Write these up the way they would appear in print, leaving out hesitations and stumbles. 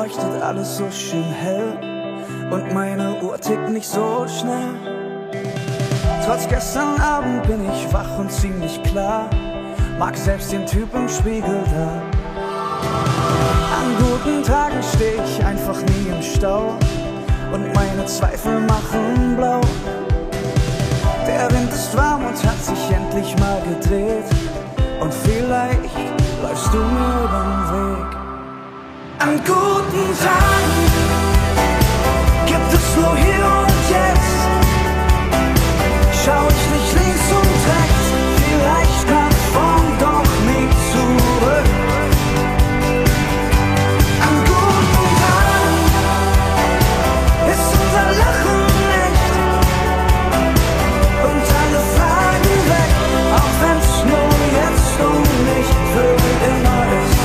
leuchtet alles so schön hell und meine Uhr tickt nicht so schnell. Trotz gestern Abend bin ich wach und ziemlich klar, mag selbst den Typ im Spiegel da. An guten Tagen steh ich einfach nie im Stau und meine Zweifel machen blau. Der Wind ist warm und hat sich endlich mal gedreht und vielleicht läufst du mir übern Weg. An guten Tagen gibt es nur hier und jetzt. Schau ich nicht links und rechts, vielleicht nach vorn, doch nie zurück. An guten Tagen ist unser Lachen echt und alle Fragen weg, auch wenn's nur jetzt und nicht für immer ist.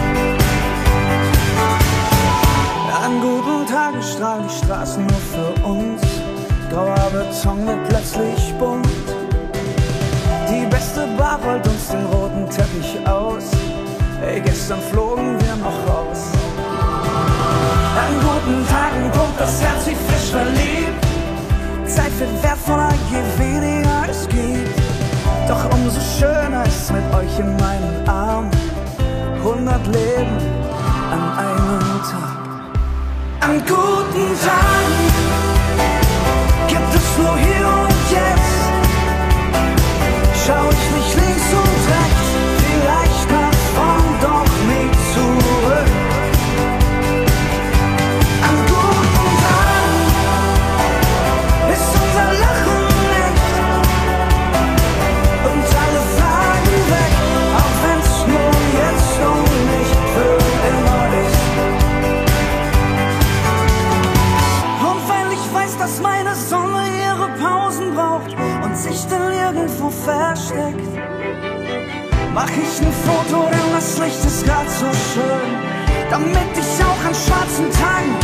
An guten Tagen strahlen die Straßen nur für uns, grauer Beton wird plötzlich bunt. Die beste Bar rollt uns den roten Teppich aus, ey, gestern flogen wir noch raus. An guten Tagen pumpt das Herz wie frisch verliebt, Zeit wird wertvoller, je weniger es gibt. Doch umso schöner ist's mit euch in meinen Armen, 100 Leben an einem Tag. An guten Tagen gibt es nur hier und jetzt. Schau ich nicht links und rechts, vielleicht nach vorn, doch nie zurück. An guten Tagen ist unser Lachen echt und alle Fragen weg, auch wenn's nur jetzt und nicht für immer ist. Und weil ich weiß, dass meine Sonne ihre Pausen braucht und sich dann irgendwo versteckt, mach ich ein Foto, denn das Licht ist grad so schön, damit ich auch an schwarzen Tagen